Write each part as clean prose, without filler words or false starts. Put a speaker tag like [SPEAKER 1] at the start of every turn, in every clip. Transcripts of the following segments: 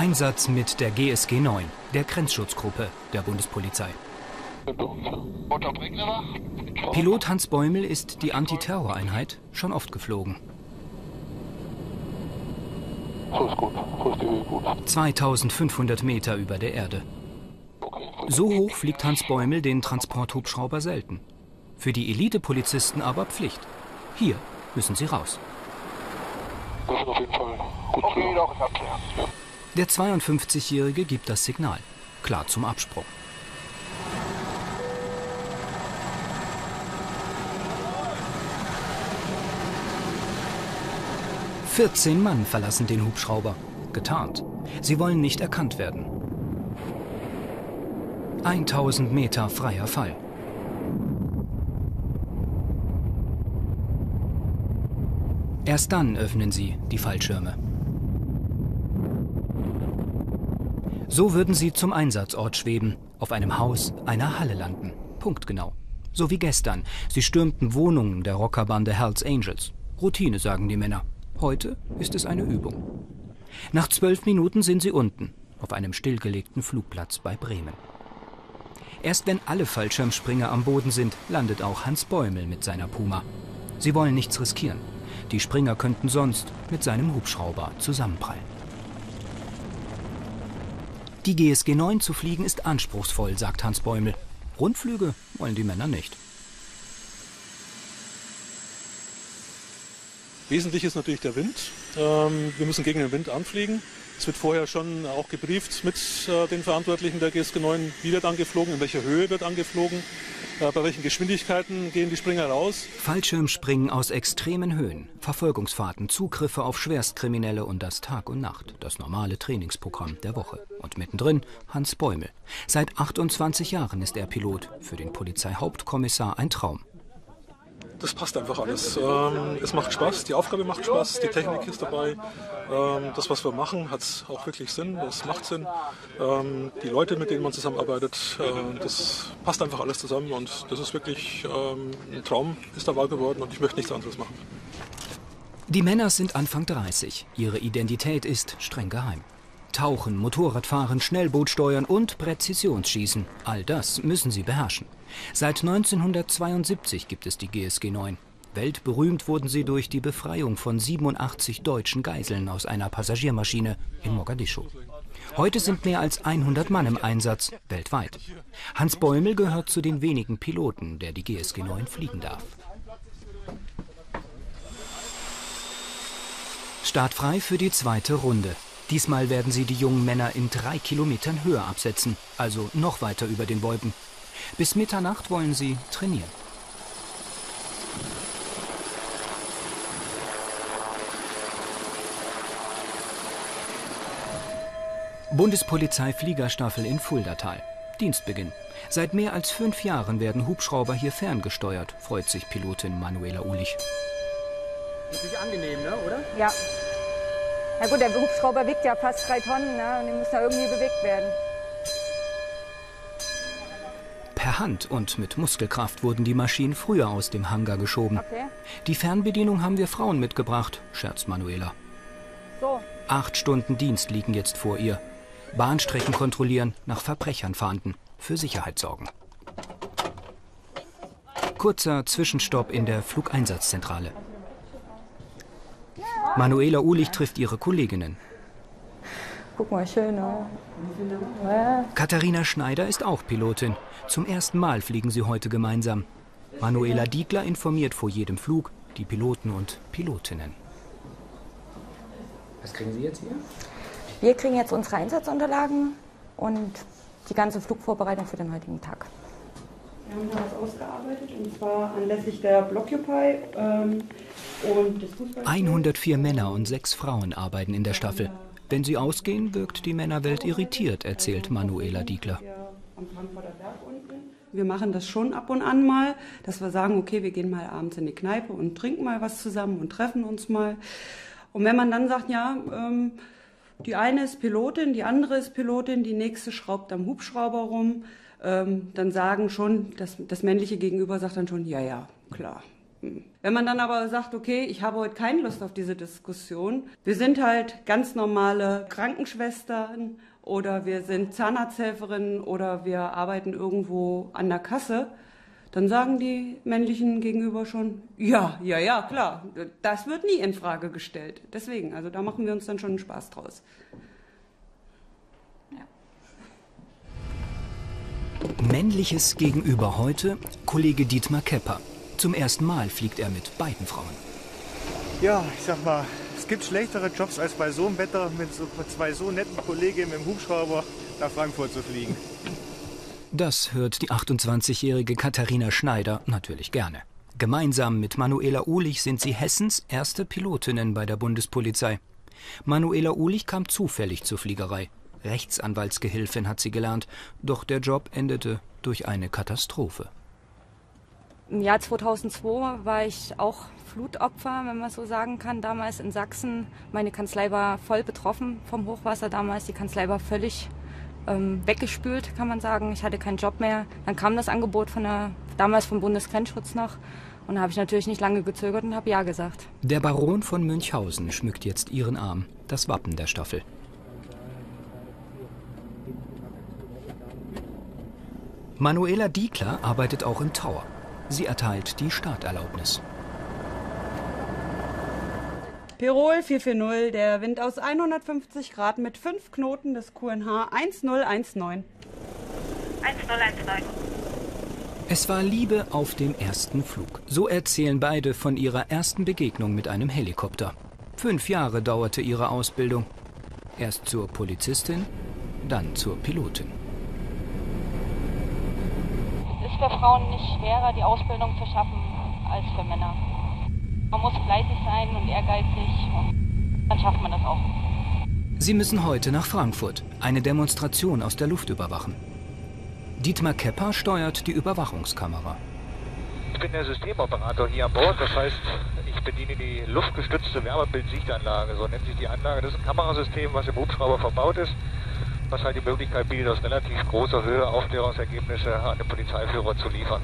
[SPEAKER 1] Einsatz mit der GSG 9, der Grenzschutzgruppe der Bundespolizei. Pilot Hans Bäumel ist die Antiterroreinheit schon oft geflogen. 2500 Meter über der Erde. So hoch fliegt Hans Bäumel den Transporthubschrauber selten. Für die Elite-Polizisten aber Pflicht. Hier müssen sie raus.
[SPEAKER 2] Das ist auf jeden Fall gut. Okay, doch, ich abklären.
[SPEAKER 1] Der 52-Jährige gibt das Signal. Klar zum Absprung. ...14 Mann verlassen den Hubschrauber. Getarnt. Sie wollen nicht erkannt werden. 1000 Meter freier Fall. Erst dann öffnen sie die Fallschirme. So würden sie zum Einsatzort schweben, auf einem Haus einer Halle landen. Punktgenau. So wie gestern. Sie stürmten Wohnungen der Rockerbande Hells Angels. Routine, sagen die Männer. Heute ist es eine Übung. Nach 12 Minuten sind sie unten, auf einem stillgelegten Flugplatz bei Bremen. Erst wenn alle Fallschirmspringer am Boden sind, landet auch Hans Bäumel mit seiner Puma. Sie wollen nichts riskieren. Die Springer könnten sonst mit seinem Hubschrauber zusammenprallen. Die GSG 9 zu fliegen ist anspruchsvoll, sagt Hans Bäumel. Rundflüge wollen die Männer nicht.
[SPEAKER 3] Wesentlich ist natürlich der Wind. Wir müssen gegen den Wind anfliegen. Es wird vorher schon auch gebrieft mit den Verantwortlichen der GSG 9, wie wird angeflogen, in welcher Höhe wird angeflogen, bei welchen Geschwindigkeiten gehen die Springer raus.
[SPEAKER 1] Fallschirmspringen aus extremen Höhen, Verfolgungsfahrten, Zugriffe auf Schwerstkriminelle und das Tag und Nacht, das normale Trainingsprogramm der Woche. Und mittendrin Hans Bäumel. Seit 28 Jahren ist er Pilot, für den Polizeihauptkommissar ein Traum.
[SPEAKER 3] Das passt einfach alles. Es macht Spaß, die Aufgabe macht Spaß, die Technik ist dabei. Das, was wir machen, hat auch wirklich Sinn, das macht Sinn. Die Leute, mit denen man zusammenarbeitet, das passt einfach alles zusammen und das ist wirklich ein Traum, ist da wahr geworden und ich möchte nichts anderes machen.
[SPEAKER 1] Die Männer sind Anfang 30. Ihre Identität ist streng geheim. Tauchen, Motorradfahren, Schnellboot steuern und Präzisionsschießen. All das müssen sie beherrschen. Seit 1972 gibt es die GSG 9. Weltberühmt wurden sie durch die Befreiung von 87 deutschen Geiseln aus einer Passagiermaschine in Mogadischu. Heute sind mehr als 100 Mann im Einsatz, weltweit. Hans Bäumel gehört zu den wenigen Piloten, der die GSG 9 fliegen darf. Startfrei für die zweite Runde. Diesmal werden sie die jungen Männer in 3 Kilometern Höhe absetzen, also noch weiter über den Wolken. Bis Mitternacht wollen sie trainieren. Bundespolizei-Fliegerstaffel in Fuldatal. Dienstbeginn. Seit mehr als 5 Jahren werden Hubschrauber hier ferngesteuert, freut sich Pilotin Manuela Ulich.
[SPEAKER 4] Natürlich angenehm, ne, oder?
[SPEAKER 5] Ja. Na gut, der Hubschrauber wiegt ja fast 3 Tonnen, ne? Und die muss da irgendwie bewegt werden.
[SPEAKER 1] Per Hand und mit Muskelkraft wurden die Maschinen früher aus dem Hangar geschoben.
[SPEAKER 5] Okay.
[SPEAKER 1] Die Fernbedienung haben wir Frauen mitgebracht, scherzt Manuela.
[SPEAKER 5] So.
[SPEAKER 1] 8 Stunden Dienst liegen jetzt vor ihr. Bahnstrecken kontrollieren, nach Verbrechern fahnden, für Sicherheit sorgen. Kurzer Zwischenstopp in der Flugeinsatzzentrale. Manuela Ulich trifft ihre Kolleginnen.
[SPEAKER 5] Guck mal, schön, oder?
[SPEAKER 1] Katharina Schneider ist auch Pilotin. Zum ersten Mal fliegen sie heute gemeinsam. Manuela Diegler informiert vor jedem Flug die Piloten und Pilotinnen.
[SPEAKER 4] Was kriegen Sie jetzt hier?
[SPEAKER 5] Wir kriegen jetzt unsere Einsatzunterlagen und die ganze Flugvorbereitung für den heutigen Tag.
[SPEAKER 6] Wir haben da was ausgearbeitet, und zwar anlässlich der Blockupy und des Fußballs.
[SPEAKER 1] 104 Männer und 6 Frauen arbeiten in der Staffel. Wenn sie ausgehen, wirkt die Männerwelt irritiert, erzählt Manuela Diegler.
[SPEAKER 6] Wir machen das schon ab und an mal, dass wir sagen, okay, wir gehen mal abends in die Kneipe und trinken mal was zusammen und treffen uns mal. Und wenn man dann sagt, ja, die eine ist Pilotin, die andere ist Pilotin, die nächste schraubt am Hubschrauber rum, dann sagen schon, das männliche Gegenüber sagt dann schon, ja, ja, klar, Wenn man dann aber sagt, okay, ich habe heute keine Lust auf diese Diskussion, wir sind halt ganz normale Krankenschwestern oder wir sind Zahnarzthelferinnen oder wir arbeiten irgendwo an der Kasse, dann sagen die männlichen gegenüber schon, ja, klar, das wird nie in Frage gestellt. Deswegen, also da machen wir uns dann schon einen Spaß draus.
[SPEAKER 1] Männliches Gegenüber heute, Kollege Dietmar Kepper. Zum ersten Mal fliegt er mit beiden Frauen.
[SPEAKER 7] Ja, ich sag mal, es gibt schlechtere Jobs, als bei so einem Wetter mit so zwei so netten Kolleginnen im Hubschrauber nach Frankfurt zu fliegen.
[SPEAKER 1] Das hört die 28-jährige Katharina Schneider natürlich gerne. Gemeinsam mit Manuela Uhlich sind sie Hessens erste Pilotinnen bei der Bundespolizei. Manuela Uhlich kam zufällig zur Fliegerei. Rechtsanwaltsgehilfin hat sie gelernt, doch der Job endete durch eine Katastrophe.
[SPEAKER 5] Im Jahr 2002 war ich auch Flutopfer, wenn man so sagen kann, damals in Sachsen. Meine Kanzlei war voll betroffen vom Hochwasser damals. Die Kanzlei war völlig weggespült, kann man sagen. Ich hatte keinen Job mehr. Dann kam das Angebot damals vom Bundesgrenzschutz noch. Und da habe ich natürlich nicht lange gezögert und habe ja gesagt.
[SPEAKER 1] Der Baron von Münchhausen schmückt jetzt ihren Arm, das Wappen der Staffel. Manuela Diekler arbeitet auch im Tower. Sie erteilt die Starterlaubnis.
[SPEAKER 6] Pirol 440, der Wind aus 150 Grad mit 5 Knoten des QNH 1019.
[SPEAKER 8] 1019.
[SPEAKER 1] Es war Liebe auf dem ersten Flug. So erzählen beide von ihrer ersten Begegnung mit einem Helikopter. 5 Jahre dauerte ihre Ausbildung. Erst zur Polizistin, dann zur Pilotin.
[SPEAKER 8] Es ist für Frauen nicht schwerer, die Ausbildung zu schaffen, als für Männer. Man muss fleißig sein und ehrgeizig und dann schafft man das auch.
[SPEAKER 1] Sie müssen heute nach Frankfurt eine Demonstration aus der Luft überwachen. Dietmar Kepper steuert die Überwachungskamera.
[SPEAKER 9] Ich bin der Systemoperator hier an Bord, das heißt, ich bediene die luftgestützte Wärmebild-Sichtanlage, so nennt sich die Anlage. Das ist ein Kamerasystem, was im Hubschrauber verbaut ist, was halt die Möglichkeit bietet, aus relativ großer Höhe Aufklärungsergebnisse an den Polizeiführer zu liefern.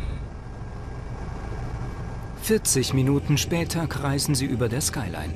[SPEAKER 1] 40 Minuten später kreisen sie über der Skyline.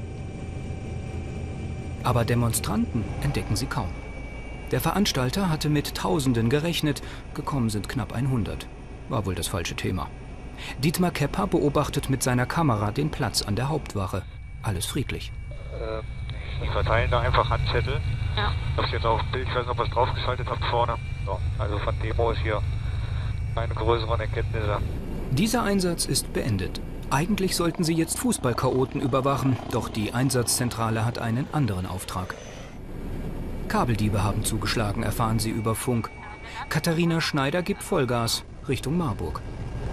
[SPEAKER 1] Aber Demonstranten entdecken sie kaum. Der Veranstalter hatte mit Tausenden gerechnet, gekommen sind knapp 100. War wohl das falsche Thema. Dietmar Kepper beobachtet mit seiner Kamera den Platz an der Hauptwache. Alles friedlich.
[SPEAKER 9] Die verteilen da einfach Handzettel.
[SPEAKER 8] Ja.
[SPEAKER 9] Ich habe jetzt auf Bild, ich weiß nicht, ob ihr es draufgeschaltet habt vorne. Ja, also von Demo ist hier keine größeren Erkenntnisse.
[SPEAKER 1] Dieser Einsatz ist beendet. Eigentlich sollten sie jetzt Fußball-Chaoten überwachen, doch die Einsatzzentrale hat einen anderen Auftrag. Kabeldiebe haben zugeschlagen, erfahren sie über Funk. Katharina Schneider gibt Vollgas Richtung Marburg.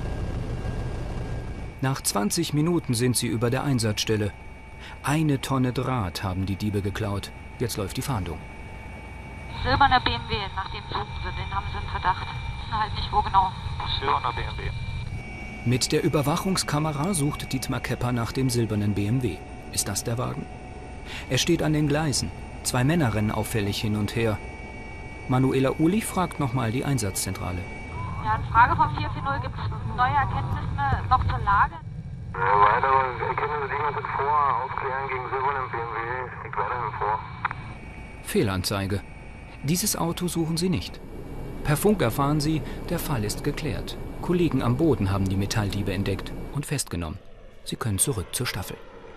[SPEAKER 1] Nach 20 Minuten sind sie über der Einsatzstelle. 1 Tonne Draht haben die Diebe geklaut. Jetzt läuft die Fahndung.
[SPEAKER 8] Silberner BMW, nach dem suchen sie, den haben sie im Verdacht. Wissen halt nicht, wo genau.
[SPEAKER 9] Silberner BMW.
[SPEAKER 1] Mit der Überwachungskamera sucht Dietmar Kepper nach dem silbernen BMW. Ist das der Wagen? Er steht an den Gleisen. 2 Männer rennen auffällig hin und her. Manuela Uhlich fragt nochmal die Einsatzzentrale.
[SPEAKER 8] Ja, eine Frage von 440, gibt es neue Erkenntnisse noch zur Lage?
[SPEAKER 2] Weitere Erkenntnisse liegen uns vor. Aufklären gegen silbernen BMW liegt weiterhin vor.
[SPEAKER 1] Fehlanzeige. Dieses Auto suchen sie nicht. Per Funk erfahren sie, der Fall ist geklärt. Kollegen am Boden haben die Metalldiebe entdeckt und festgenommen. Sie können zurück zur Staffel.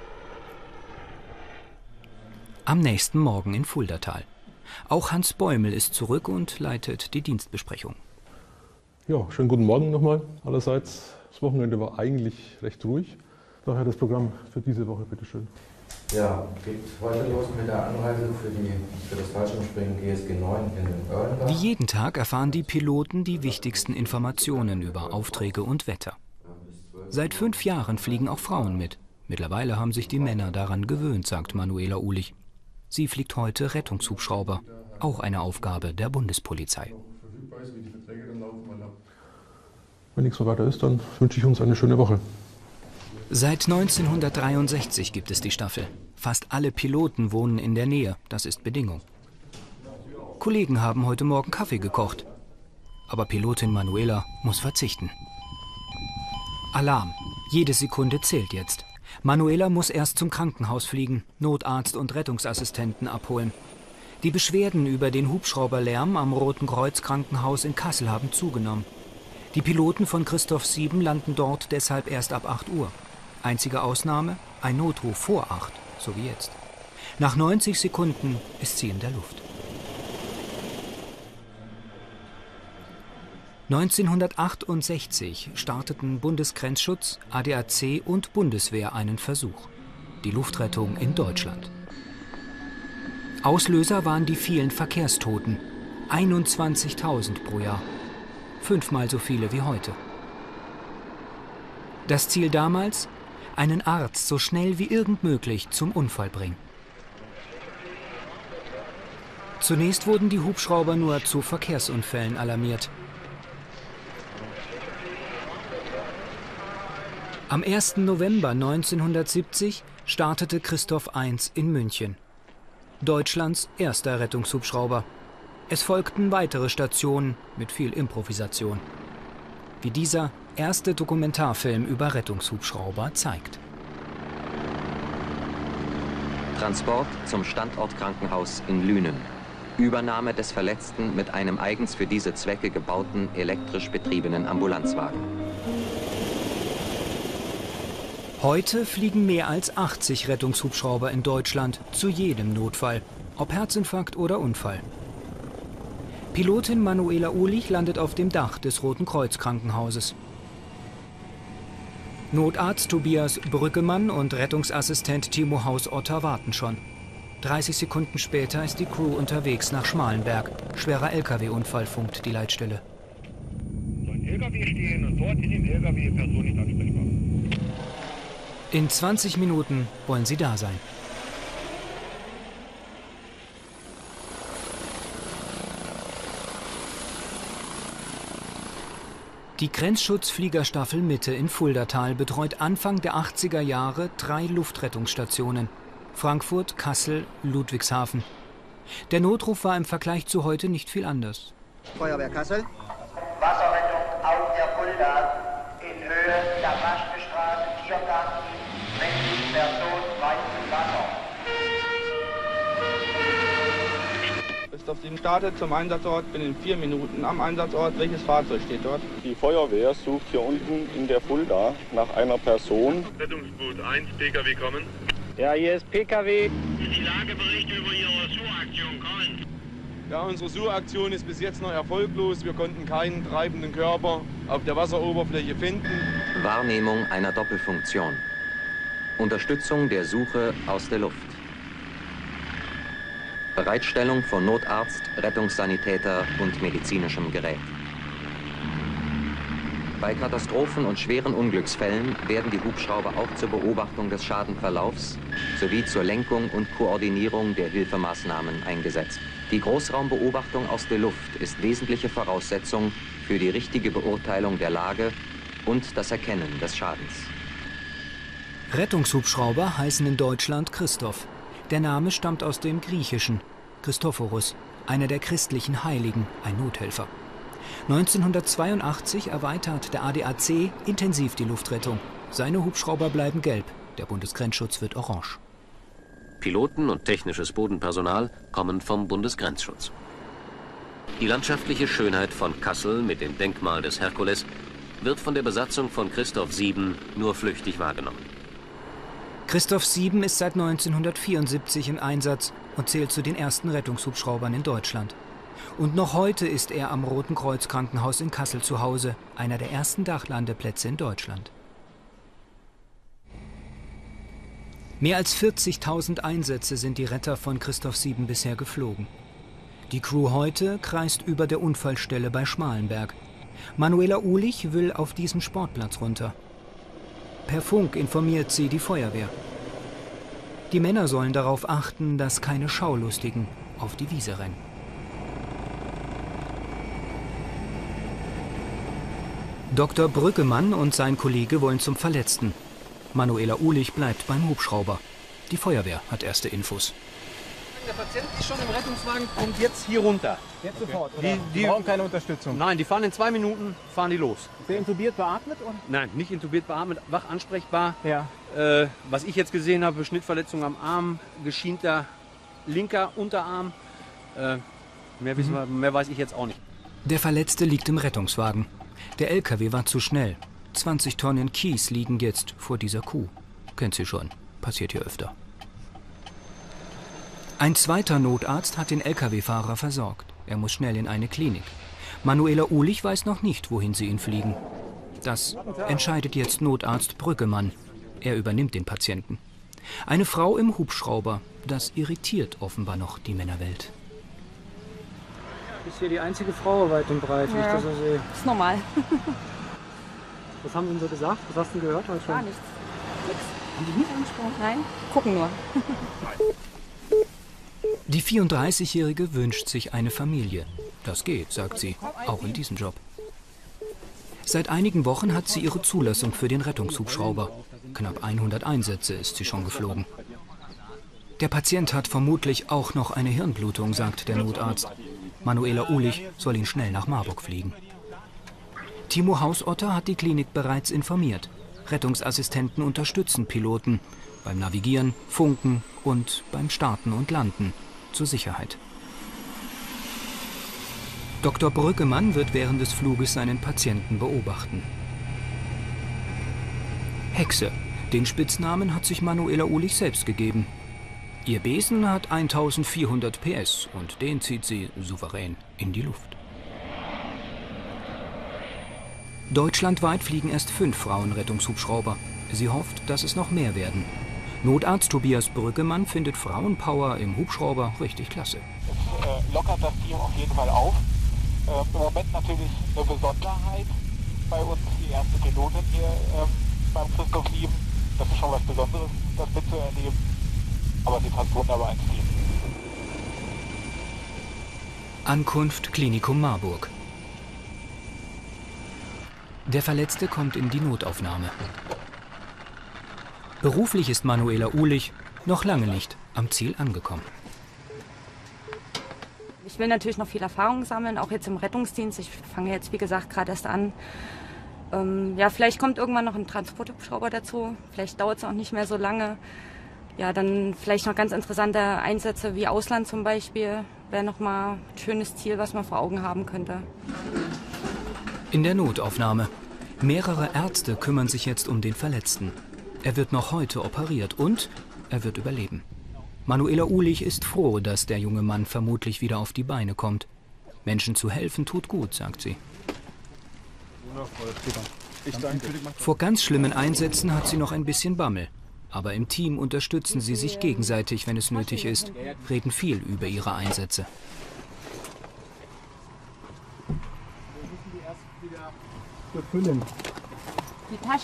[SPEAKER 1] Am nächsten Morgen in Fuldatal. Auch Hans Bäumel ist zurück und leitet die Dienstbesprechung.
[SPEAKER 3] Ja, schönen guten Morgen nochmal allerseits. Das Wochenende war eigentlich recht ruhig. Daher das Programm für diese Woche, bitteschön.
[SPEAKER 10] Ja, geht heute los mit der Anreise für das Fallschirmspringen GSG 9 in Oerlenbach.
[SPEAKER 1] Wie jeden Tag erfahren die Piloten die wichtigsten Informationen über Aufträge und Wetter. Seit 5 Jahren fliegen auch Frauen mit. Mittlerweile haben sich die Männer daran gewöhnt, sagt Manuela Uhlich. Sie fliegt heute Rettungshubschrauber, auch eine Aufgabe der Bundespolizei.
[SPEAKER 3] Wenn nichts mehr weiter ist, dann wünsche ich uns eine schöne Woche.
[SPEAKER 1] Seit 1963 gibt es die Staffel. Fast alle Piloten wohnen in der Nähe, das ist Bedingung. Kollegen haben heute Morgen Kaffee gekocht. Aber Pilotin Manuela muss verzichten. Alarm. Jede Sekunde zählt jetzt. Manuela muss erst zum Krankenhaus fliegen, Notarzt und Rettungsassistenten abholen. Die Beschwerden über den Hubschrauberlärm am Roten Kreuz Krankenhaus in Kassel haben zugenommen. Die Piloten von Christoph 7 landen dort deshalb erst ab 8 Uhr. Einzige Ausnahme, ein Notruf vor 8, so wie jetzt. Nach 90 Sekunden ist sie in der Luft. 1968 starteten Bundesgrenzschutz, ADAC und Bundeswehr einen Versuch. Die Luftrettung in Deutschland. Auslöser waren die vielen Verkehrstoten. 21.000 pro Jahr. 5-mal so viele wie heute. Das Ziel damals? Einen Arzt so schnell wie irgend möglich zum Unfall bringen. Zunächst wurden die Hubschrauber nur zu Verkehrsunfällen alarmiert. Am 1. November 1970 startete Christoph 1 in München. Deutschlands erster Rettungshubschrauber. Es folgten weitere Stationen mit viel Improvisation. Wie dieser erste Dokumentarfilm über Rettungshubschrauber zeigt.
[SPEAKER 11] Transport zum Standortkrankenhaus in Lünen. Übernahme des Verletzten mit einem eigens für diese Zwecke gebauten, elektrisch betriebenen Ambulanzwagen.
[SPEAKER 1] Heute fliegen mehr als 80 Rettungshubschrauber in Deutschland zu jedem Notfall, ob Herzinfarkt oder Unfall. Pilotin Manuela Uhlich landet auf dem Dach des Roten Kreuz Krankenhauses. Notarzt Tobias Brüggemann und Rettungsassistent Timo Haus-Otter warten schon. 30 Sekunden später ist die Crew unterwegs nach Schmalenberg. Schwerer LKW-Unfall, funkt die Leitstelle.
[SPEAKER 12] So ein LKW stehen und dort in dem LKW Person nicht ansprechbar.
[SPEAKER 1] In 20 Minuten wollen sie da sein. Die Grenzschutzfliegerstaffel Mitte in Fuldatal betreut Anfang der 80er Jahre 3 Luftrettungsstationen. Frankfurt, Kassel, Ludwigshafen. Der Notruf war im Vergleich zu heute nicht viel anders.
[SPEAKER 13] Feuerwehr Kassel.
[SPEAKER 14] Wasserrettung auf der Fulda in Höhe der Waschbestraße Tiergarten. Männliche Person weit im Wasser.
[SPEAKER 15] Christoph 7 startet zum Einsatzort, bin in 4 Minuten am Einsatzort. Welches Fahrzeug steht dort?
[SPEAKER 16] Die Feuerwehr sucht hier unten in der Fulda nach einer Person.
[SPEAKER 12] Rettungsboot 1, PKW kommen.
[SPEAKER 15] Ja, hier ist PKW.
[SPEAKER 12] Die Lageberichte über Ihre Suchaktion kommen.
[SPEAKER 17] Ja, unsere Suchaktion ist bis jetzt noch erfolglos. Wir konnten keinen treibenden Körper auf der Wasseroberfläche finden.
[SPEAKER 11] Wahrnehmung einer Doppelfunktion. Unterstützung der Suche aus der Luft. Bereitstellung von Notarzt, Rettungssanitäter und medizinischem Gerät. Bei Katastrophen und schweren Unglücksfällen werden die Hubschrauber auch zur Beobachtung des Schadenverlaufs sowie zur Lenkung und Koordinierung der Hilfemaßnahmen eingesetzt. Die Großraumbeobachtung aus der Luft ist wesentliche Voraussetzung für die richtige Beurteilung der Lage und das Erkennen des Schadens.
[SPEAKER 1] Rettungshubschrauber heißen in Deutschland Christoph. Der Name stammt aus dem Griechischen. Christophorus, einer der christlichen Heiligen, ein Nothelfer. 1982 erweitert der ADAC intensiv die Luftrettung. Seine Hubschrauber bleiben gelb, der Bundesgrenzschutz wird orange.
[SPEAKER 18] Piloten und technisches Bodenpersonal kommen vom Bundesgrenzschutz. Die landschaftliche Schönheit von Kassel mit dem Denkmal des Herkules wird von der Besatzung von Christoph 7 nur flüchtig wahrgenommen.
[SPEAKER 1] Christoph 7 ist seit 1974 im Einsatz und zählt zu den ersten Rettungshubschraubern in Deutschland. Und noch heute ist er am Roten Kreuz Krankenhaus in Kassel zu Hause, einer der ersten Dachlandeplätze in Deutschland. Mehr als 40.000 Einsätze sind die Retter von Christoph 7 bisher geflogen. Die Crew heute kreist über der Unfallstelle bei Schmalenberg. Manuela Uhlich will auf diesen Sportplatz runter. Per Funk informiert sie die Feuerwehr. Die Männer sollen darauf achten, dass keine Schaulustigen auf die Wiese rennen. Dr. Brüggemann und sein Kollege wollen zum Verletzten. Manuela Uhlich bleibt beim Hubschrauber. Die Feuerwehr hat erste Infos.
[SPEAKER 4] Der Patient ist schon im Rettungswagen, kommt jetzt hier runter. Jetzt sofort? Oder? Die brauchen keine Unterstützung? Nein, die fahren in 2 Minuten, fahren die los. Ist der intubiert, beatmet? Oder? Nein, nicht intubiert, beatmet, wach ansprechbar. Ja. Was ich jetzt gesehen habe, Schnittverletzung am Arm, geschienter linker Unterarm. Mehr weiß ich jetzt auch nicht.
[SPEAKER 1] Der Verletzte liegt im Rettungswagen. Der LKW war zu schnell. 20 Tonnen Kies liegen jetzt vor dieser Kuh. Kennt sie schon, passiert hier öfter. Ein zweiter Notarzt hat den LKW-Fahrer versorgt. Er muss schnell in eine Klinik. Manuela Uhlich weiß noch nicht, wohin sie ihn fliegen. Das entscheidet jetzt Notarzt Brüggemann. Er übernimmt den Patienten. Eine Frau im Hubschrauber. Das irritiert offenbar noch die Männerwelt.
[SPEAKER 4] Du bist hier die einzige Frau weit und breit, wie ich das so sehe.
[SPEAKER 5] Ist normal.
[SPEAKER 4] Was haben Sie denn so gesagt? Was hast du denn gehört heute schon?
[SPEAKER 5] Gar nichts. Haben die nicht angesprochen? Nein, gucken nur.
[SPEAKER 1] Die 34-Jährige wünscht sich eine Familie. Das geht, sagt sie, auch in diesem Job. Seit einigen Wochen hat sie ihre Zulassung für den Rettungshubschrauber. Knapp 100 Einsätze ist sie schon geflogen. Der Patient hat vermutlich auch noch eine Hirnblutung, sagt der Notarzt. Manuela Uhlich soll ihn schnell nach Marburg fliegen. Timo Hausotter hat die Klinik bereits informiert. Rettungsassistenten unterstützen Piloten beim Navigieren, Funken und beim Starten und Landen zur Sicherheit. Dr. Brüggemann wird während des Fluges seinen Patienten beobachten. Hexe, den Spitznamen hat sich Manuela Uhlich selbst gegeben. Ihr Besen hat 1400 PS und den zieht sie souverän in die Luft. Deutschlandweit fliegen erst 5 Frauenrettungshubschrauber. Sie hofft, dass es noch mehr werden. Notarzt Tobias Brüggemann findet Frauenpower im Hubschrauber richtig klasse.
[SPEAKER 13] Es lockert das Team auf jeden Fall auf. Im Moment natürlich eine Besonderheit bei uns, die erste Pilotin hier beim Christoph 7. Das ist schon was Besonderes, das mitzuerleben. Aber sie passt wunderbar ins Team.
[SPEAKER 1] Ankunft Klinikum Marburg. Der Verletzte kommt in die Notaufnahme. Beruflich ist Manuela Uhlich noch lange nicht am Ziel angekommen.
[SPEAKER 5] Ich will natürlich noch viel Erfahrung sammeln, auch jetzt im Rettungsdienst. Ich fange jetzt, wie gesagt, gerade erst an. Ja, vielleicht kommt irgendwann noch ein Transporthubschrauber dazu. Vielleicht dauert es auch nicht mehr so lange. Ja, dann vielleicht noch ganz interessante Einsätze wie Ausland zum Beispiel. Wäre noch mal ein schönes Ziel, was man vor Augen haben könnte.
[SPEAKER 1] In der Notaufnahme. Mehrere Ärzte kümmern sich jetzt um den Verletzten. Er wird noch heute operiert und er wird überleben. Manuela Uhlich ist froh, dass der junge Mann vermutlich wieder auf die Beine kommt. Menschen zu helfen tut gut, sagt sie.
[SPEAKER 3] Ich danke.
[SPEAKER 1] Vor ganz schlimmen Einsätzen hat sie noch ein bisschen Bammel. Aber im Team unterstützen sie sich gegenseitig, wenn es nötig ist, reden viel über ihre Einsätze.
[SPEAKER 5] Die Tasche?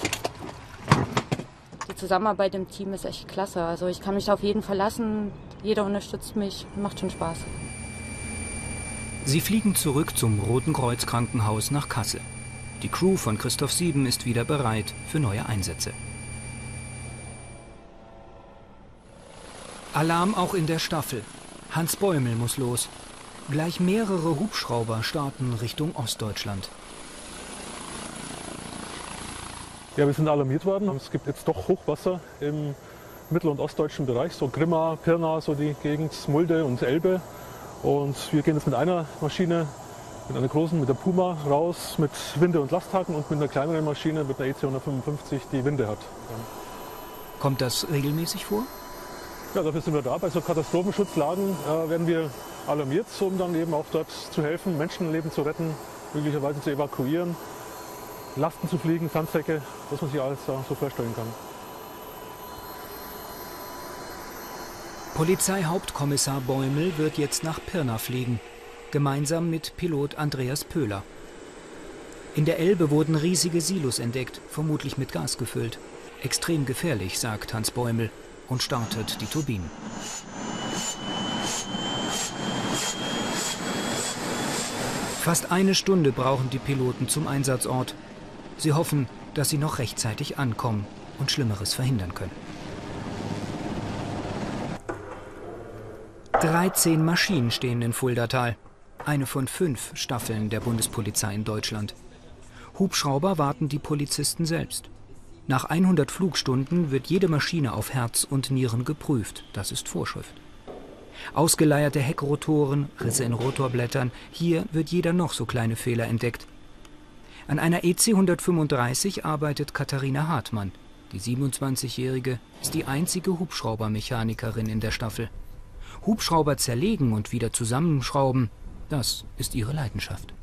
[SPEAKER 5] Die Zusammenarbeit im Team ist echt klasse. Also ich kann mich auf jeden verlassen. Jeder unterstützt mich. Macht schon Spaß.
[SPEAKER 1] Sie fliegen zurück zum Roten Kreuz Krankenhaus nach Kassel. Die Crew von Christoph 7 ist wieder bereit für neue Einsätze. Alarm auch in der Staffel. Hans Bäumel muss los. Gleich mehrere Hubschrauber starten Richtung Ostdeutschland.
[SPEAKER 3] Ja, wir sind alarmiert worden. Es gibt jetzt doch Hochwasser im mittel- und ostdeutschen Bereich, so Grimma, Pirna, so die Gegend, Mulde und Elbe. Und wir gehen jetzt mit einer Maschine, mit einer großen, mit der Puma raus, mit Winde- und Lasthaken und mit einer kleineren Maschine, mit einer EC-155, die Winde hat.
[SPEAKER 1] Kommt das regelmäßig vor?
[SPEAKER 3] Ja, dafür sind wir da. Bei so Katastrophenschutzlagen werden wir alarmiert, um dann eben auch dort zu helfen, Menschenleben zu retten, möglicherweise zu evakuieren, Lasten zu fliegen, Sandsäcke, was man sich alles so vorstellen kann.
[SPEAKER 1] Polizeihauptkommissar Bäumel wird jetzt nach Pirna fliegen, gemeinsam mit Pilot Andreas Pöhler. In der Elbe wurden riesige Silos entdeckt, vermutlich mit Gas gefüllt. Extrem gefährlich, sagt Hans Bäumel und startet die Turbinen. Fast eine Stunde brauchen die Piloten zum Einsatzort. Sie hoffen, dass sie noch rechtzeitig ankommen und Schlimmeres verhindern können. 13 Maschinen stehen in Fuldatal. Eine von 5 Staffeln der Bundespolizei in Deutschland. Hubschrauber warten die Polizisten selbst. Nach 100 Flugstunden wird jede Maschine auf Herz und Nieren geprüft. Das ist Vorschrift. Ausgeleierte Heckrotoren, Risse in Rotorblättern. Hier wird jeder noch so kleine Fehler entdeckt. An einer EC 135 arbeitet Katharina Hartmann. Die 27-Jährige ist die einzige Hubschraubermechanikerin in der Staffel. Hubschrauber zerlegen und wieder zusammenschrauben, das ist ihre Leidenschaft.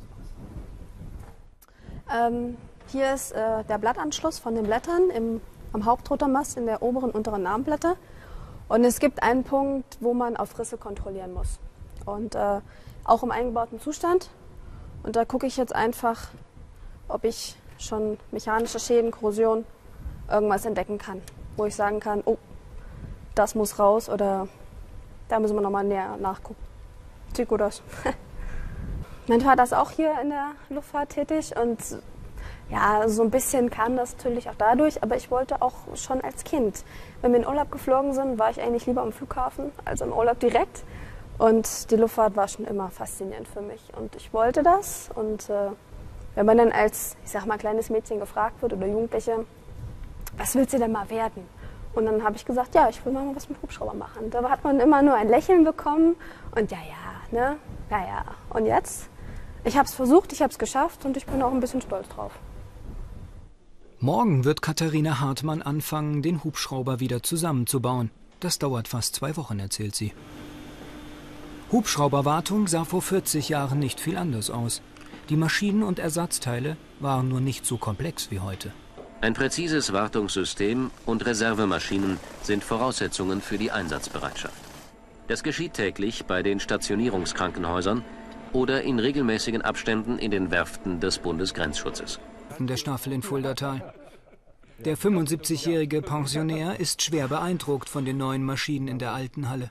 [SPEAKER 19] Hier ist der Blattanschluss von den Blättern am Hauptrotormast in der oberen und unteren Armplatte. Und es gibt einen Punkt, wo man auf Risse kontrollieren muss. Und auch im eingebauten Zustand. Und da gucke ich jetzt einfach, ob ich schon mechanische Schäden, Korrosion, irgendwas entdecken kann. Wo ich sagen kann, oh, das muss raus oder da müssen wir nochmal näher nachgucken. Sieht gut aus. Mein Vater ist auch hier in der Luftfahrt tätig und ja, so ein bisschen kam das natürlich auch dadurch, aber ich wollte auch schon als Kind. Wenn wir in Urlaub geflogen sind, war ich eigentlich lieber am Flughafen als im Urlaub direkt. Und die Luftfahrt war schon immer faszinierend für mich. Und ich wollte das. Und wenn man dann als, ich sag mal, kleines Mädchen gefragt wird oder Jugendliche, was willst du denn mal werden? Und dann habe ich gesagt, ja, ich will mal was mit Hubschrauber machen. Da hat man immer nur ein Lächeln bekommen und ja, ne, ja. Und jetzt? Ich habe es versucht, ich habe es geschafft und ich bin auch ein bisschen stolz drauf.
[SPEAKER 1] Morgen wird Katharina Hartmann anfangen, den Hubschrauber wieder zusammenzubauen. Das dauert fast 2 Wochen, erzählt sie. Hubschrauberwartung sah vor 40 Jahren nicht viel anders aus. Die Maschinen und Ersatzteile waren nur nicht so komplex wie heute.
[SPEAKER 18] Ein präzises Wartungssystem und Reservemaschinen sind Voraussetzungen für die Einsatzbereitschaft. Das geschieht täglich bei den Stationierungskrankenhäusern oder in regelmäßigen Abständen in den Werften des Bundesgrenzschutzes.
[SPEAKER 1] Der Staffel in Fuldatal. Der 75-jährige Pensionär ist schwer beeindruckt von den neuen Maschinen in der alten Halle.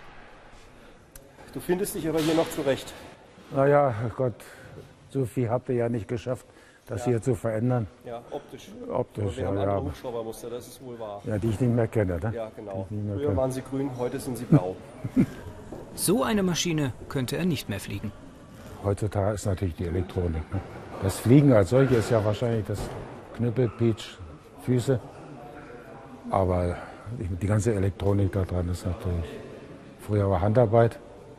[SPEAKER 20] Du findest dich aber hier noch zurecht.
[SPEAKER 21] Naja, Gott, so viel habt ihr ja nicht geschafft, das hier zu verändern.
[SPEAKER 20] Ja, optisch.
[SPEAKER 21] Optisch,
[SPEAKER 20] wir haben
[SPEAKER 21] ja.
[SPEAKER 20] andere Hubschraubermuster, das ist wohl wahr.
[SPEAKER 21] Ja, die ich nicht mehr kenne, ne?
[SPEAKER 20] Ja, genau. Früher waren sie grün, heute sind sie blau.
[SPEAKER 1] So eine Maschine könnte er nicht mehr fliegen.
[SPEAKER 21] Heutzutage ist natürlich die Elektronik. Ne? Das Fliegen als solches ist ja wahrscheinlich das Knüppel, Peach, Füße. Aber die ganze Elektronik da dran ist natürlich. Früher war Handarbeit.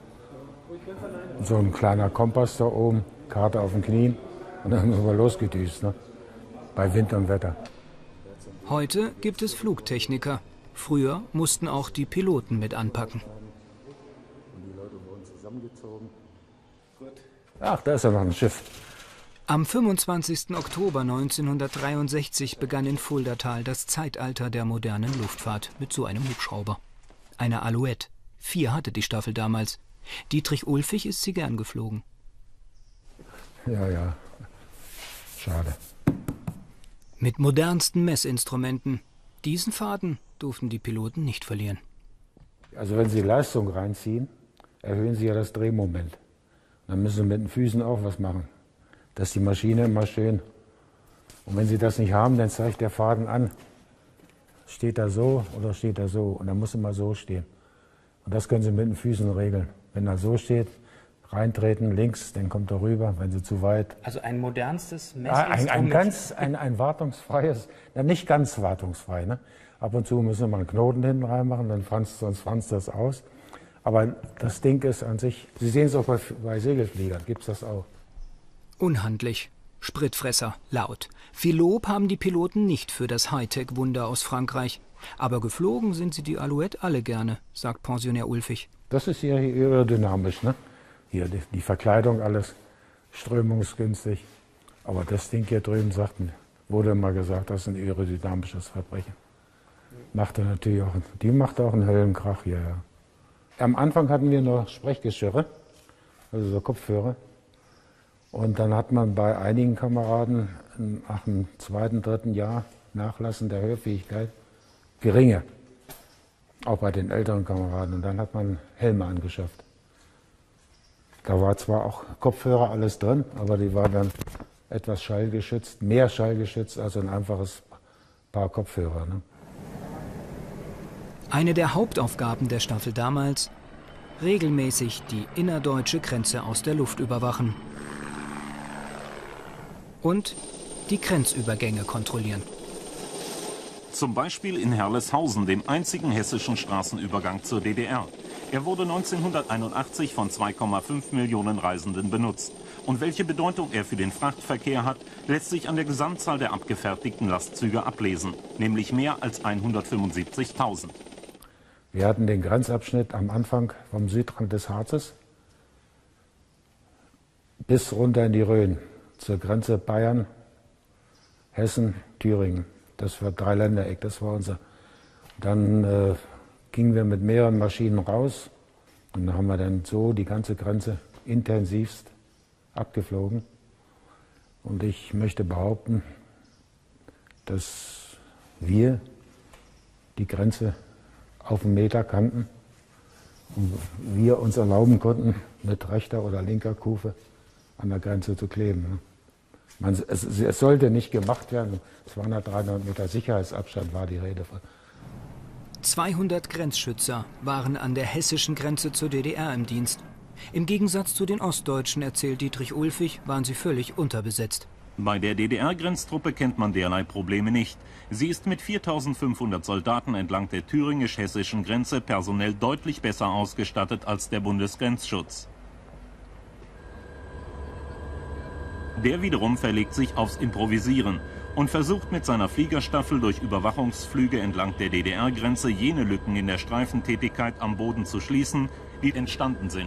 [SPEAKER 21] So ein kleiner Kompass da oben, Karte auf den Knien und dann sind wir losgedüst, ne? Bei Wind und Wetter.
[SPEAKER 1] Heute gibt es Flugtechniker. Früher mussten auch die Piloten mit anpacken.
[SPEAKER 21] Die Leute wurden zusammengezogen. Ach, da ist ja noch ein Schiff.
[SPEAKER 1] Am 25. Oktober 1963 begann in Fuldatal das Zeitalter der modernen Luftfahrt mit so einem Hubschrauber. Eine Alouette. 4 hatte die Staffel damals. Dietrich Ulfig ist sie gern geflogen.
[SPEAKER 21] Ja. Schade.
[SPEAKER 1] Mit modernsten Messinstrumenten. Diesen Faden durften die Piloten nicht verlieren.
[SPEAKER 21] Also wenn Sie Leistung reinziehen, erhöhen Sie ja das Drehmoment. Dann müssen Sie mit den Füßen auch was machen. Dass die Maschine immer schön. Und wenn Sie das nicht haben, dann zeigt der Faden an. Steht er so oder steht er so? Und dann muss immer so stehen. Und das können Sie mit den Füßen regeln. Wenn er so steht, reintreten, links, dann kommt er rüber, wenn Sie zu weit.
[SPEAKER 22] Also ein modernstes Messinstrument?
[SPEAKER 21] Ein wartungsfreies, nicht ganz wartungsfrei. Ne? Ab und zu müssen wir mal einen Knoten hinten reinmachen, sonst franzt das aus. Aber das Ding ist an sich, Sie sehen es auch bei Segelfliegern, gibt es das auch.
[SPEAKER 1] Unhandlich, Spritfresser, laut. Viel Lob haben die Piloten nicht für das Hightech-Wunder aus Frankreich. Aber geflogen sind sie die Alouette alle gerne, sagt Pensionär Ulfig.
[SPEAKER 21] Das ist hier aerodynamisch, ne? Hier die Verkleidung, alles strömungsgünstig. Aber das Ding hier drüben wurde immer gesagt, das ist ein aerodynamisches Verbrechen. Die macht auch einen Höllenkrach hier, ja. Am Anfang hatten wir noch Sprechgeschirre, also so Kopfhörer. Und dann hat man bei einigen Kameraden nach dem 2., 3. Jahr Nachlassen der Hörfähigkeit geringe. Auch bei den älteren Kameraden. Und dann hat man Helme angeschafft. Da war zwar auch Kopfhörer alles drin, aber die waren dann etwas schallgeschützt, mehr schallgeschützt als ein einfaches Paar Kopfhörer. Ne?
[SPEAKER 1] Eine der Hauptaufgaben der Staffel damals: regelmäßig die innerdeutsche Grenze aus der Luft überwachen und die Grenzübergänge kontrollieren.
[SPEAKER 6] Zum Beispiel in Herleshausen, dem einzigen hessischen Straßenübergang zur DDR. Er wurde 1981 von 2,5 Millionen Reisenden benutzt. Und welche Bedeutung er für den Frachtverkehr hat, lässt sich an der Gesamtzahl der abgefertigten Lastzüge ablesen, nämlich mehr als 175.000.
[SPEAKER 21] Wir hatten den Grenzabschnitt am Anfang vom Südrand des Harzes bis runter in die Rhön, zur Grenze Bayern, Hessen, Thüringen. Das war Dreiländereck, das war unser. Dann gingen wir mit mehreren Maschinen raus und da haben wir dann so die ganze Grenze intensivst abgeflogen. Und ich möchte behaupten, dass wir die Grenze auf einen Meter kannten und wir uns erlauben konnten, mit rechter oder linker Kufe an der Grenze zu kleben. Es sollte nicht gemacht werden. 200, 300 Meter Sicherheitsabstand war die Rede von.
[SPEAKER 1] 200 Grenzschützer waren an der hessischen Grenze zur DDR im Dienst. Im Gegensatz zu den Ostdeutschen, erzählt Dietrich Ulfig, waren sie völlig unterbesetzt.
[SPEAKER 6] Bei der DDR-Grenztruppe kennt man derlei Probleme nicht. Sie ist mit 4.500 Soldaten entlang der thüringisch-hessischen Grenze personell deutlich besser ausgestattet als der Bundesgrenzschutz. Der wiederum verlegt sich aufs Improvisieren und versucht mit seiner Fliegerstaffel durch Überwachungsflüge entlang der DDR-Grenze jene Lücken in der Streifentätigkeit am Boden zu schließen, die entstanden sind.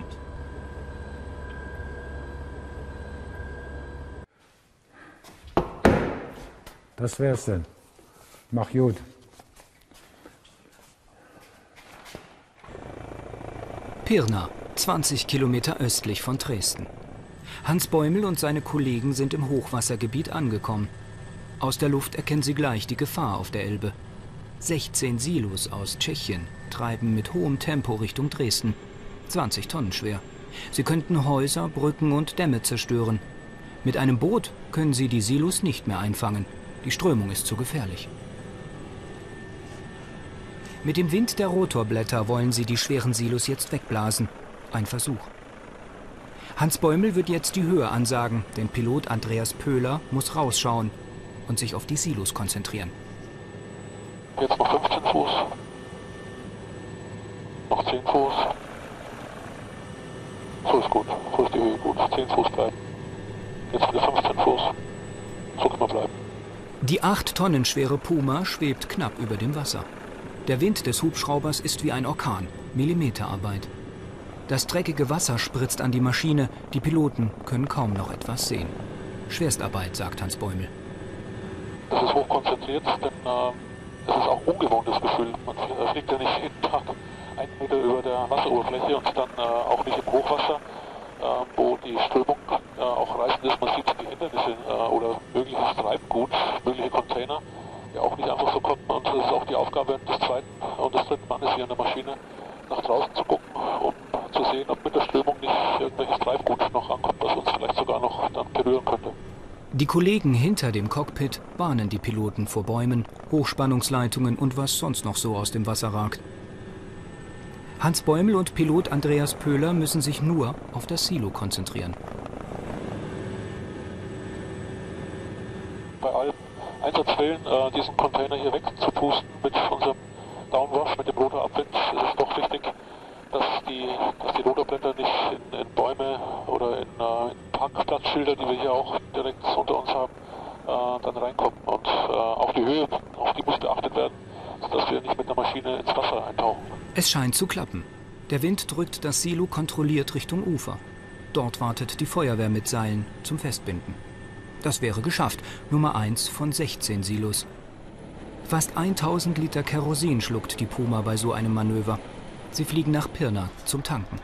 [SPEAKER 21] Das wär's denn. Mach gut.
[SPEAKER 1] Pirna, 20 Kilometer östlich von Dresden. Hans Bäumel und seine Kollegen sind im Hochwassergebiet angekommen. Aus der Luft erkennen sie gleich die Gefahr auf der Elbe. 16 Silos aus Tschechien treiben mit hohem Tempo Richtung Dresden. 20 Tonnen schwer. Sie könnten Häuser, Brücken und Dämme zerstören. Mit einem Boot können sie die Silos nicht mehr einfangen. Die Strömung ist zu gefährlich. Mit dem Wind der Rotorblätter wollen sie die schweren Silos jetzt wegblasen. Ein Versuch. Hans Bäumel wird jetzt die Höhe ansagen, denn Pilot Andreas Pöhler muss rausschauen und sich auf die Silos konzentrieren.
[SPEAKER 13] Jetzt noch 15 Fuß. Noch 10 Fuß. So ist gut. So ist die Höhe gut. 10 Fuß bleiben. Jetzt wieder 15 Fuß. So kann man bleiben.
[SPEAKER 1] Die 8 Tonnen schwere Puma schwebt knapp über dem Wasser. Der Wind des Hubschraubers ist wie ein Orkan. Millimeterarbeit. Das dreckige Wasser spritzt an die Maschine. Die Piloten können kaum noch etwas sehen. Schwerstarbeit, sagt Hans Bäumel.
[SPEAKER 13] Das ist hochkonzentriert, denn das ist auch ein ungewohntes Gefühl. Man fliegt ja nicht jeden Tag 1 Meter über der Wasseroberfläche und dann auch nicht im Hochwasser, wo die Strömung auch reißend ist. Man sieht die Hindernisse oder mögliches Treibgut, mögliche Container, ja auch nicht einfach so kommen. Und das ist auch die Aufgabe des zweiten und des dritten Mannes hier an der Maschine, nach draußen zu gucken, um zu sehen, ob mit der Strömung nicht irgendwelches Treibgut noch ankommt, was uns vielleicht sogar noch dann berühren könnte.
[SPEAKER 1] Die Kollegen hinter dem Cockpit warnen die Piloten vor Bäumen, Hochspannungsleitungen und was sonst noch so aus dem Wasser ragt. Hans Bäumel und Pilot Andreas Pöhler müssen sich nur auf das Silo konzentrieren.
[SPEAKER 13] Bei allen Einsatzfällen diesen Container hier wegzupusten mit unserem Downwash, mit dem Rotorabwind, ist es doch wichtig, dass die Rotorblätter nicht in Bäume oder in Parkplatzschilder, die wir hier auch direkt unter uns haben, dann reinkommen. Und auch die Höhe, auf die muss beachtet werden, sodass wir nicht mit der Maschine ins Wasser eintauchen.
[SPEAKER 1] Es scheint zu klappen. Der Wind drückt das Silo kontrolliert Richtung Ufer. Dort wartet die Feuerwehr mit Seilen zum Festbinden. Das wäre geschafft. Nummer 1 von 16 Silos. Fast 1000 Liter Kerosin schluckt die Puma bei so einem Manöver. Sie fliegen nach Pirna zum Tanken.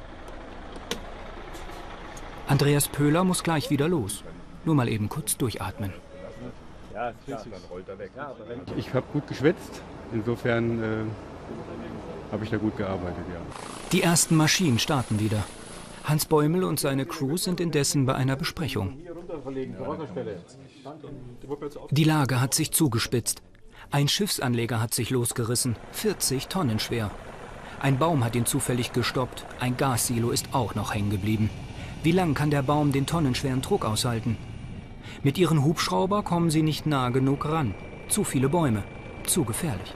[SPEAKER 1] Andreas Pöhler muss gleich wieder los. Nur mal eben kurz durchatmen.
[SPEAKER 7] Ich habe gut geschwitzt. Insofern habe ich da gut gearbeitet, ja.
[SPEAKER 1] Die ersten Maschinen starten wieder. Hans Bäumel und seine Crew sind indessen bei einer Besprechung. Die Lage hat sich zugespitzt. Ein Schiffsanleger hat sich losgerissen, 40 Tonnen schwer. Ein Baum hat ihn zufällig gestoppt, ein Gassilo ist auch noch hängen geblieben. Wie lang kann der Baum den tonnenschweren Druck aushalten? Mit ihren Hubschrauber kommen sie nicht nah genug ran. Zu viele Bäume, zu gefährlich.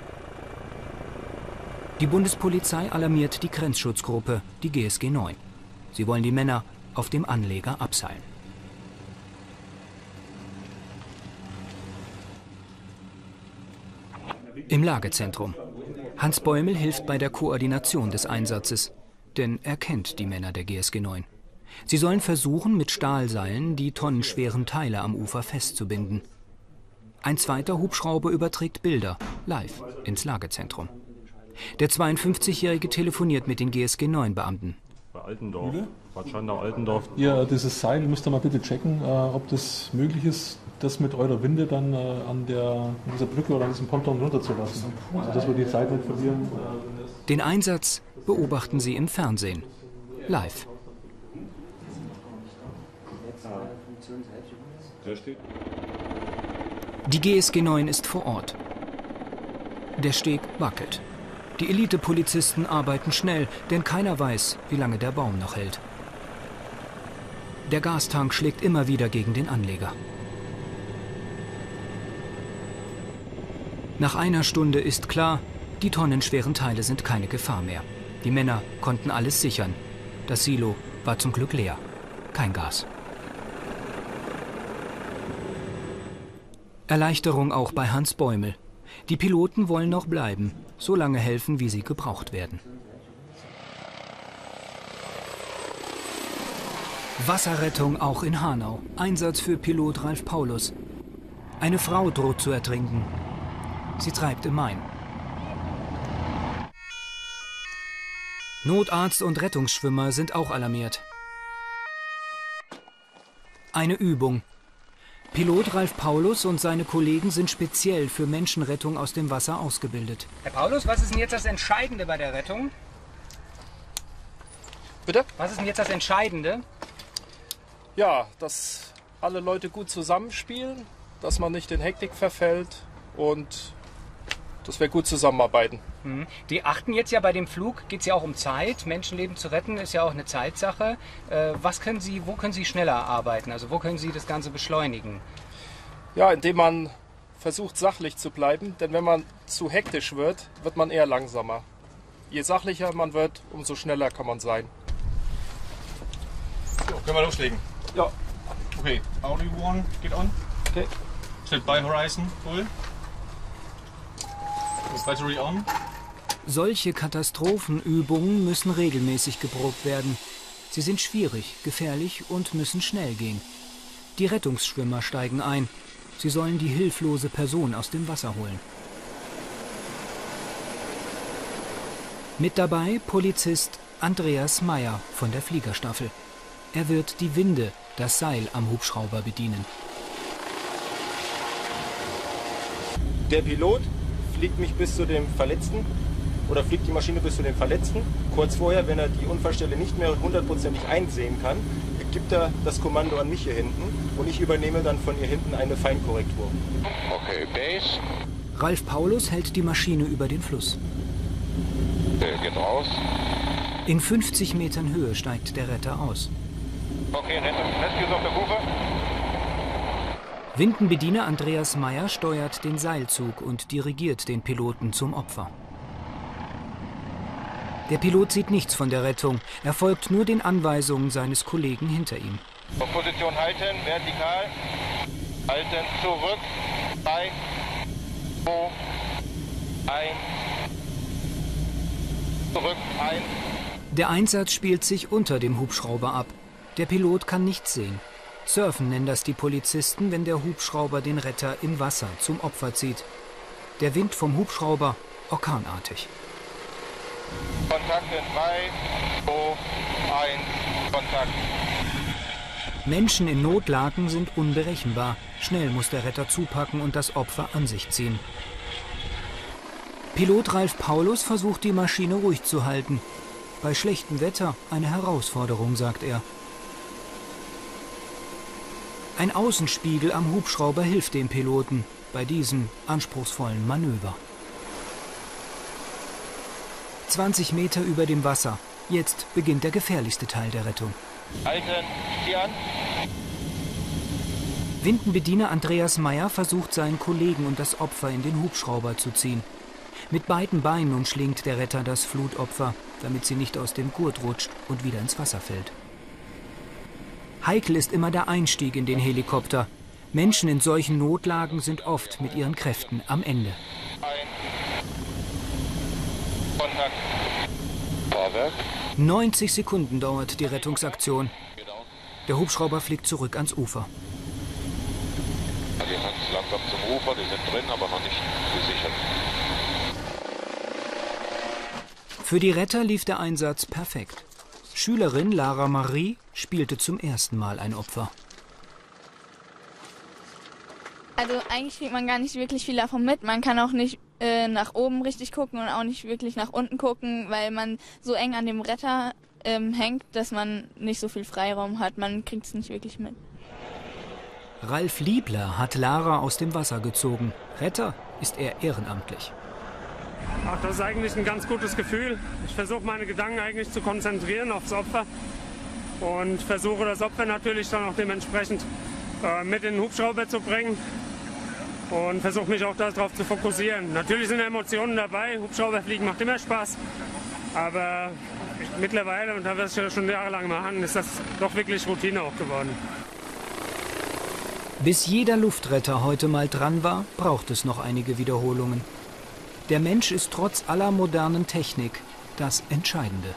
[SPEAKER 1] Die Bundespolizei alarmiert die Grenzschutzgruppe, die GSG 9. Sie wollen die Männer auf dem Anleger abseilen. Im Lagezentrum. Hans Bäumel hilft bei der Koordination des Einsatzes, denn er kennt die Männer der GSG 9. Sie sollen versuchen, mit Stahlseilen die tonnenschweren Teile am Ufer festzubinden. Ein zweiter Hubschrauber überträgt Bilder, live, ins Lagezentrum. Der 52-Jährige telefoniert mit den GSG 9-Beamten.
[SPEAKER 8] Bei Altendorf, Bad Schandau-Altendorf.
[SPEAKER 3] Ja, dieses Seil müsst ihr mal bitte checken, ob das möglich ist, das mit eurer Winde dann an dieser Brücke oder an diesem Ponton runterzulassen. Also, dass wir die Zeit nicht verlieren.
[SPEAKER 1] Den Einsatz beobachten Sie im Fernsehen, live. Die GSG 9 ist vor Ort. Der Steg wackelt. Die Elite-Polizisten arbeiten schnell, denn keiner weiß, wie lange der Baum noch hält. Der Gastank schlägt immer wieder gegen den Anleger. Nach einer Stunde ist klar, die tonnenschweren Teile sind keine Gefahr mehr. Die Männer konnten alles sichern. Das Silo war zum Glück leer. Kein Gas. Erleichterung auch bei Hans Bäumel. Die Piloten wollen noch bleiben, so lange helfen, wie sie gebraucht werden. Wasserrettung auch in Hanau. Einsatz für Pilot Ralf Paulus. Eine Frau droht zu ertrinken. Sie treibt im Main. Notarzt und Rettungsschwimmer sind auch alarmiert. Eine Übung. Pilot Ralf Paulus und seine Kollegen sind speziell für Menschenrettung aus dem Wasser ausgebildet.
[SPEAKER 22] Herr Paulus, was ist denn jetzt das Entscheidende bei der Rettung?
[SPEAKER 9] Bitte?
[SPEAKER 22] Was ist denn jetzt das Entscheidende?
[SPEAKER 9] Ja, dass alle Leute gut zusammenspielen, dass man nicht in Hektik verfällt und dass wir gut zusammenarbeiten.
[SPEAKER 22] Die achten jetzt ja bei dem Flug, geht es ja auch um Zeit. Menschenleben zu retten ist ja auch eine Zeitsache. Wo können Sie schneller arbeiten? Also wo können Sie das Ganze beschleunigen?
[SPEAKER 9] Ja, indem man versucht sachlich zu bleiben, denn wenn man zu hektisch wird, wird man eher langsamer. Je sachlicher man wird, umso schneller kann man sein.
[SPEAKER 8] So, können wir loslegen?
[SPEAKER 9] Ja.
[SPEAKER 8] Okay, Audio 1 geht on.
[SPEAKER 9] Okay.
[SPEAKER 8] Standby Horizon, full. Battery on.
[SPEAKER 1] Solche Katastrophenübungen müssen regelmäßig geprobt werden. Sie sind schwierig, gefährlich und müssen schnell gehen. Die Rettungsschwimmer steigen ein. Sie sollen die hilflose Person aus dem Wasser holen. Mit dabei Polizist Andreas Meyer von der Fliegerstaffel. Er wird die Winde, das Seil am Hubschrauber bedienen.
[SPEAKER 20] Der Pilot fliegt mich bis zu dem Verletzten oder fliegt die Maschine bis zu dem Verletzten. Kurz vorher, wenn er die Unfallstelle nicht mehr hundertprozentig einsehen kann, gibt er das Kommando an mich hier hinten und ich übernehme dann von hier hinten eine Feinkorrektur.
[SPEAKER 2] Okay, Base.
[SPEAKER 1] Ralf Paulus hält die Maschine über den Fluss.
[SPEAKER 2] Geht raus.
[SPEAKER 1] In 50 Metern Höhe steigt der Retter aus.
[SPEAKER 2] Okay, Rescue auf der Kufe.
[SPEAKER 1] Windenbediener Andreas Meyer steuert den Seilzug und dirigiert den Piloten zum Opfer. Der Pilot sieht nichts von der Rettung. Er folgt nur den Anweisungen seines Kollegen hinter ihm.
[SPEAKER 2] Auf Position halten, vertikal. Halten, zurück. 3, 2, 1. Zurück, 1.
[SPEAKER 1] Der Einsatz spielt sich unter dem Hubschrauber ab. Der Pilot kann nichts sehen. Surfen nennen das die Polizisten, wenn der Hubschrauber den Retter im Wasser zum Opfer zieht. Der Wind vom Hubschrauber orkanartig.
[SPEAKER 2] Kontakt in 3, 2, 1, Kontakt.
[SPEAKER 1] Menschen in Notlagen sind unberechenbar. Schnell muss der Retter zupacken und das Opfer an sich ziehen. Pilot Ralf Paulus versucht, die Maschine ruhig zu halten. Bei schlechtem Wetter eine Herausforderung, sagt er. Ein Außenspiegel am Hubschrauber hilft dem Piloten bei diesem anspruchsvollen Manöver. 20 Meter über dem Wasser. Jetzt beginnt der gefährlichste Teil der Rettung.
[SPEAKER 13] Halten, zieh an.
[SPEAKER 1] Windenbediener Andreas Meyer versucht, seinen Kollegen und das Opfer in den Hubschrauber zu ziehen. Mit beiden Beinen umschlingt der Retter das Flutopfer, damit sie nicht aus dem Gurt rutscht und wieder ins Wasser fällt. Heikel ist immer der Einstieg in den Helikopter. Menschen in solchen Notlagen sind oft mit ihren Kräften am Ende.
[SPEAKER 13] Kontakt. Fahrwerk.
[SPEAKER 1] 90 Sekunden dauert die Rettungsaktion. Der Hubschrauber fliegt zurück ans Ufer.
[SPEAKER 13] Die sind langsam zum Ufer, die sind drin, aber noch nicht gesichert.
[SPEAKER 1] Für die Retter lief der Einsatz perfekt. Schülerin Lara Marie spielte zum ersten Mal ein Opfer.
[SPEAKER 10] Also eigentlich kriegt man gar nicht wirklich viel davon mit. Man kann auch nicht nach oben richtig gucken und auch nicht wirklich nach unten gucken, weil man so eng an dem Retter hängt, dass man nicht so viel Freiraum hat. Man kriegt es nicht wirklich mit.
[SPEAKER 1] Ralf Liebler hat Lara aus dem Wasser gezogen. Retter ist er ehrenamtlich.
[SPEAKER 14] Ach, das ist eigentlich ein ganz gutes Gefühl. Ich versuche meine Gedanken eigentlich zu konzentrieren aufs Opfer und versuche das Opfer natürlich dann auch dementsprechend mit in den Hubschrauber zu bringen und versuche mich auch darauf zu fokussieren. Natürlich sind Emotionen dabei, Hubschrauberfliegen macht immer Spaß, aber mittlerweile, und da wir es ja schon jahrelang machen, ist das doch wirklich Routine auch geworden.
[SPEAKER 1] Bis jeder Luftretter heute mal dran war, braucht es noch einige Wiederholungen. Der Mensch ist trotz aller modernen Technik das Entscheidende.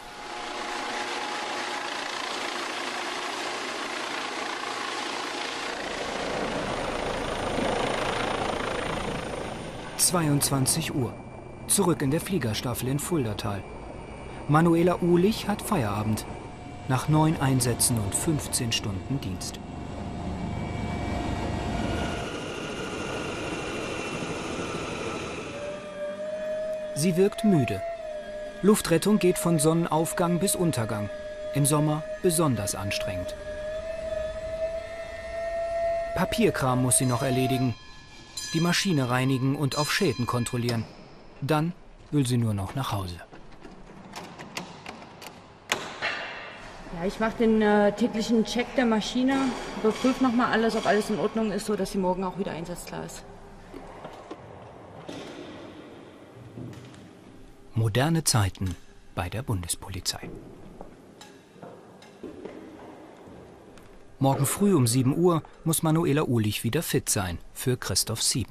[SPEAKER 1] (22 Uhr). Zurück in der Fliegerstaffel in Fuldatal. Manuela Uhlich hat Feierabend. Nach 9 Einsätzen und 15 Stunden Dienst. Sie wirkt müde. Luftrettung geht von Sonnenaufgang bis Untergang. Im Sommer besonders anstrengend. Papierkram muss sie noch erledigen. Die Maschine reinigen und auf Schäden kontrollieren. Dann will sie nur noch nach Hause.
[SPEAKER 5] Ja, ich mache den täglichen Check der Maschine, überprüfe nochmal alles, ob alles in Ordnung ist, sodass sie morgen auch wieder einsatzklar ist.
[SPEAKER 1] Moderne Zeiten bei der Bundespolizei. Morgen früh um 7 Uhr muss Manuela Uhlich wieder fit sein für Christoph 7.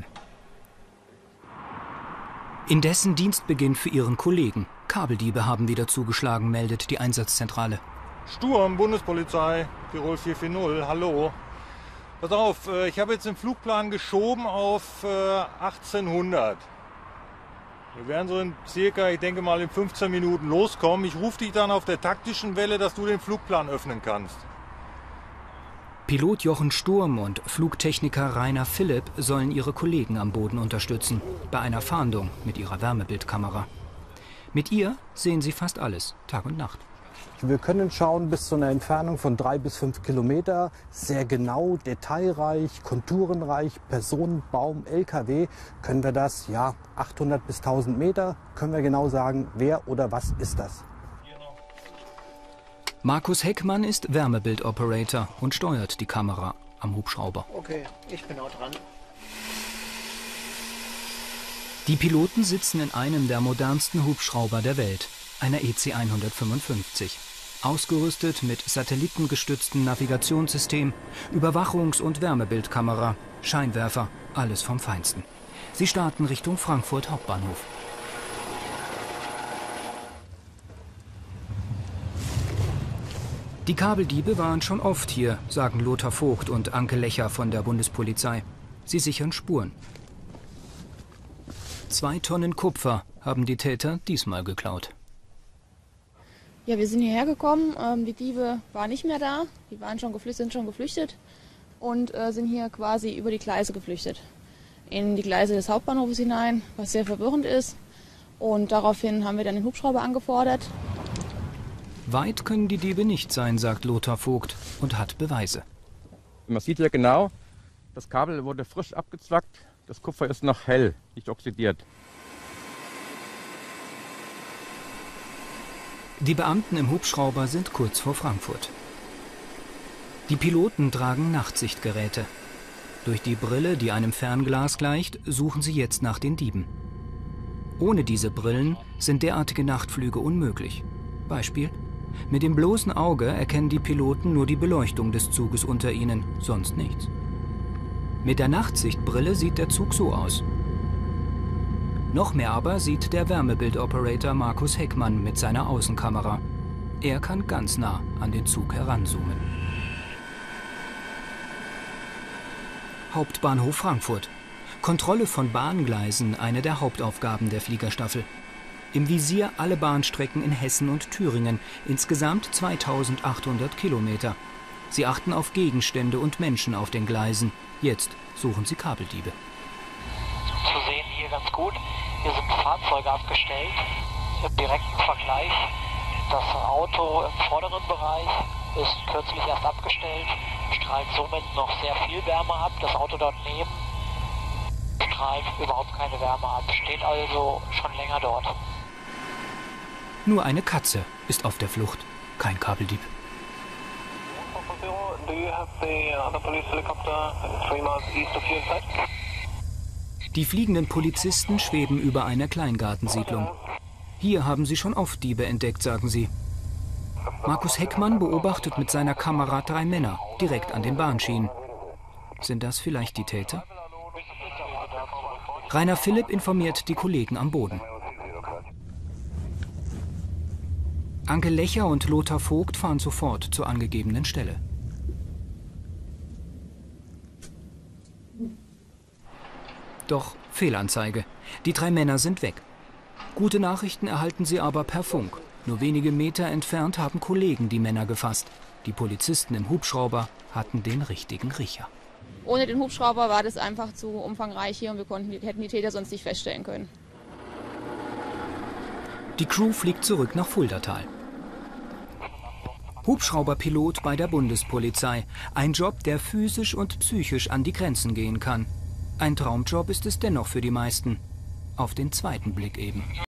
[SPEAKER 1] Indessen Dienstbeginn für ihren Kollegen. Kabeldiebe haben wieder zugeschlagen, meldet die Einsatzzentrale.
[SPEAKER 23] Sturm, Bundespolizei, Tirol 440, hallo. Pass auf, ich habe jetzt den Flugplan geschoben auf 1800. Wir werden so in circa, ich denke mal in 15 Minuten loskommen. Ich rufe dich dann auf der taktischen Welle, dass du den Flugplan öffnen kannst.
[SPEAKER 1] Pilot Jochen Sturm und Flugtechniker Rainer Philipp sollen ihre Kollegen am Boden unterstützen, bei einer Fahndung mit ihrer Wärmebildkamera. Mit ihr sehen sie fast alles, Tag und Nacht.
[SPEAKER 24] Wir können schauen bis zu einer Entfernung von 3 bis 5 Kilometer, sehr genau, detailreich, konturenreich, Personen, Baum, LKW, können wir das, ja, 800 bis 1000 Meter, können wir genau sagen, wer oder was ist das.
[SPEAKER 1] Markus Heckmann ist Wärmebildoperator und steuert die Kamera am Hubschrauber.
[SPEAKER 25] Okay, ich bin auch dran.
[SPEAKER 1] Die Piloten sitzen in einem der modernsten Hubschrauber der Welt, einer EC-155. Ausgerüstet mit satellitengestütztem Navigationssystem, Überwachungs- und Wärmebildkamera, Scheinwerfer, alles vom Feinsten. Sie starten Richtung Frankfurt Hauptbahnhof. Die Kabeldiebe waren schon oft hier, sagen Lothar Vogt und Anke Lecher von der Bundespolizei. Sie sichern Spuren. 2 Tonnen Kupfer haben die Täter diesmal geklaut.
[SPEAKER 26] Ja, wir sind hierher gekommen. Die Diebe waren nicht mehr da. Die waren sind schon geflüchtet und sind hier quasi über die Gleise geflüchtet. In die Gleise des Hauptbahnhofes hinein, was sehr verwirrend ist. Und daraufhin haben wir dann den Hubschrauber angefordert.
[SPEAKER 1] Weit können die Diebe nicht sein, sagt Lothar Vogt und hat Beweise.
[SPEAKER 27] Man sieht ja genau, das Kabel wurde frisch abgezwackt. Das Kupfer ist noch hell, nicht oxidiert.
[SPEAKER 1] Die Beamten im Hubschrauber sind kurz vor Frankfurt. Die Piloten tragen Nachtsichtgeräte. Durch die Brille, die einem Fernglas gleicht, suchen sie jetzt nach den Dieben. Ohne diese Brillen sind derartige Nachtflüge unmöglich. Beispiel: Mit dem bloßen Auge erkennen die Piloten nur die Beleuchtung des Zuges unter ihnen, sonst nichts. Mit der Nachtsichtbrille sieht der Zug so aus. Noch mehr aber sieht der Wärmebildoperator Markus Heckmann mit seiner Außenkamera. Er kann ganz nah an den Zug heranzoomen. Hauptbahnhof Frankfurt. Kontrolle von Bahngleisen, eine der Hauptaufgaben der Fliegerstaffel. Im Visier alle Bahnstrecken in Hessen und Thüringen, insgesamt 2800 Kilometer. Sie achten auf Gegenstände und Menschen auf den Gleisen. Jetzt suchen sie Kabeldiebe.
[SPEAKER 13] Zu sehen hier ganz gut, hier sind Fahrzeuge abgestellt, im direkten Vergleich. Das Auto im vorderen Bereich ist kürzlich erst abgestellt, strahlt somit noch sehr viel Wärme ab. Das Auto dort neben strahlt überhaupt keine Wärme ab, steht also schon länger dort.
[SPEAKER 1] Nur eine Katze ist auf der Flucht, kein Kabeldieb. Die fliegenden Polizisten schweben über einer Kleingartensiedlung. Hier haben sie schon oft Diebe entdeckt, sagen sie. Markus Heckmann beobachtet mit seiner Kamera 3 Männer direkt an den Bahnschienen. Sind das vielleicht die Täter? Rainer Philipp informiert die Kollegen am Boden. Anke Lecher und Lothar Vogt fahren sofort zur angegebenen Stelle. Doch Fehlanzeige. Die 3 Männer sind weg. Gute Nachrichten erhalten sie aber per Funk. Nur wenige Meter entfernt haben Kollegen die Männer gefasst. Die Polizisten im Hubschrauber hatten den richtigen Riecher.
[SPEAKER 26] Ohne den Hubschrauber war das einfach zu umfangreich hier und wir hätten die Täter sonst nicht feststellen können.
[SPEAKER 1] Die Crew fliegt zurück nach Fuldatal. Hubschrauberpilot bei der Bundespolizei. Ein Job, der physisch und psychisch an die Grenzen gehen kann. Ein Traumjob ist es dennoch für die meisten. Auf den zweiten Blick eben.